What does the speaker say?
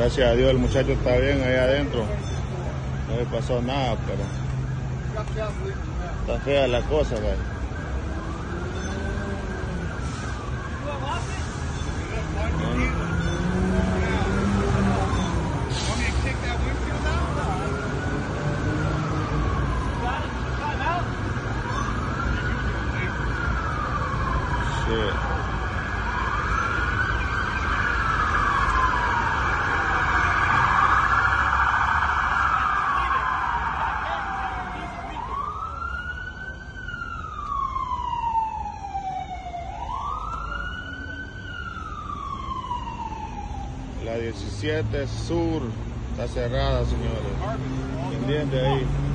Gracias a Dios el muchacho está bien ahí adentro. No le pasó nada, pero está fea la cosa, güey. La 17 Sur está cerrada, señores. Pendiente ahí.